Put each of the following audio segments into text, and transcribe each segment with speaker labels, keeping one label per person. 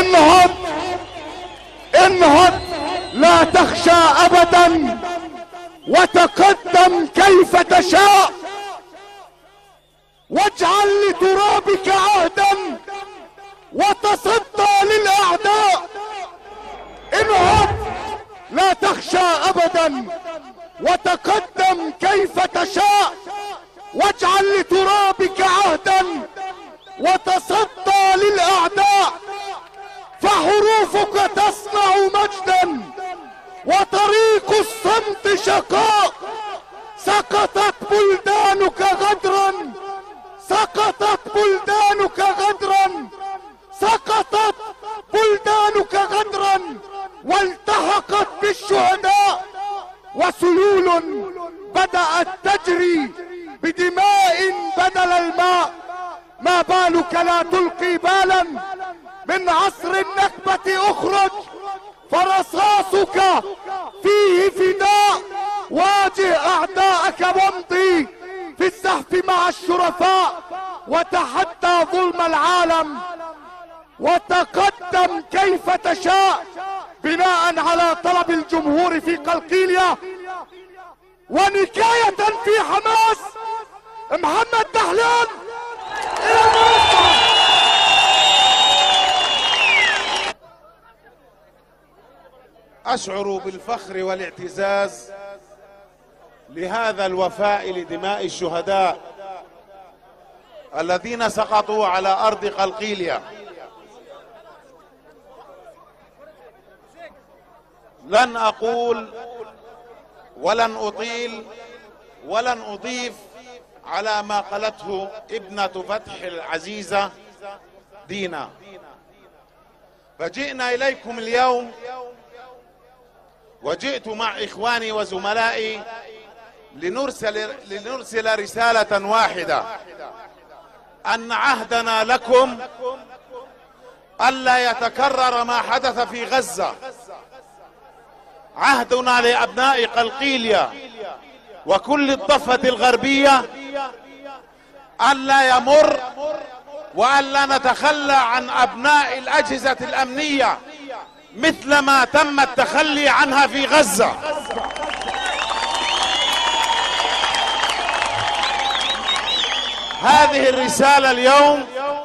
Speaker 1: انهض انهض، لا تخشى ابدا، وتقدم كيف تشاء، واجعل لترابك عهدا وتصدى للاعداء. انهض، لا تخشى ابدا، وتقدم كيف تشاء، واجعل لترابك عهدا وتصدى للاعداء. فحروفك تصنع مجدا، وطريق الصمت شقاء. سقطت بلدانك غدرا، سقطت بلدانك غدرا، سقطت بلدانك غدرا، والتحقت بالشهداء. وسيول بدأت تجري بدماء بدل الماء. ما بالك لا تلقي بالا؟ من عصر النكبة اخرج، فرصاصك فيه فداء. واجه اعداءك وامضي في الزحف مع الشرفاء، وتحدى ظلم العالم، وتقدم كيف تشاء، بناء على طلب الجمهور في قلقيلية. ونكاية في حماس، محمد دحلان الى المرصع.
Speaker 2: أشعر بالفخر والاعتزاز لهذا الوفاء لدماء الشهداء الذين سقطوا على أرض قلقيلية. لن أقول ولن أطيل ولن أضيف على ما قالته ابنة فتح العزيزة دينا. فجئنا إليكم اليوم، وجئت مع إخواني وزملائي لنرسل رسالة واحدة، أن عهدنا لكم ألا يتكرر ما حدث في غزة. عهدنا لأبناء قلقيلية وكل الضفة الغربية ألا يمر، وألا نتخلى عن أبناء الأجهزة الأمنية مثل ما تم التخلي عنها في غزة. هذه الرسالة اليوم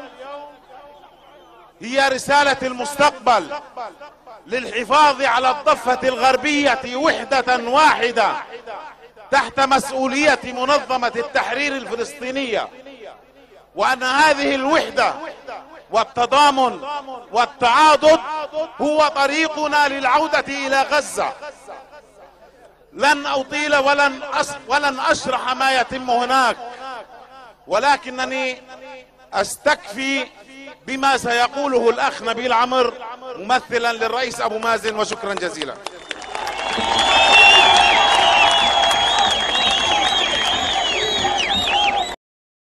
Speaker 2: هي رسالة المستقبل للحفاظ على الضفة الغربية وحدة واحدة تحت مسؤولية منظمة التحرير الفلسطينية، وأن هذه الوحدة والتضامن والتعاضد هو طريقنا للعودة إلى غزة. لن أطيل ولن أشرح ما يتم هناك، ولكنني أستكفي بما سيقوله الأخ نبيل عمر ممثلا للرئيس أبو مازن، وشكرا جزيلا.